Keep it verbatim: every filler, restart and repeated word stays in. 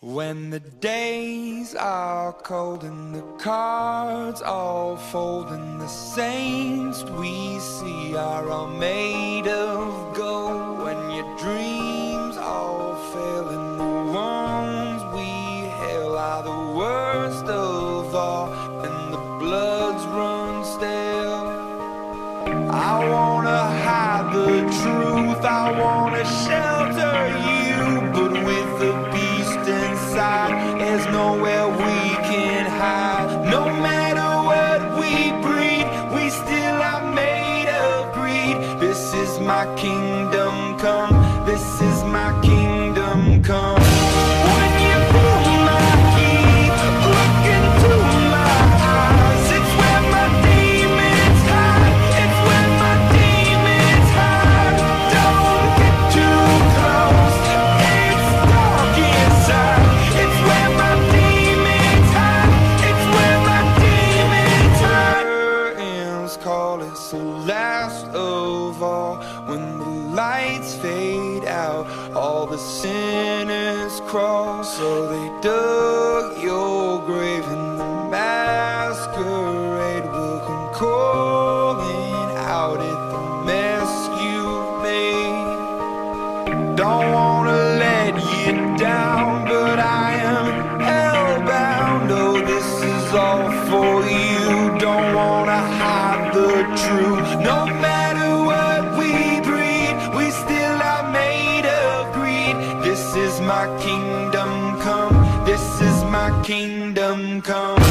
When the days are cold and the cards all fold and the saints we see are all made of gold, when your dreams all fail and the ones we hail are the worst of all and the bloods run stale, I wanna hide the truth, I wanna shelter you, but with the beast inside, there's nowhere we can hide. No matter what we breed, we still are made of greed. This is my kingdom come, this is my kingdom come. When you pull my key, look into my eyes, it's where my demons hide, it's where my demons hide. Don't get too close, it's dark inside, it's where my demons hide, it's where my demons hide. Curtains call, it's the last of all. When the lights fade out, all the sinners crawl. So they dug your grave and the masquerade will come calling out at the mess you've made. Don't wanna let you down, but I am hellbound. Oh, this is all for you. Don't wanna hide the truth. No matter what we breed, we still are made of greed. This is my kingdom come, this is my kingdom come.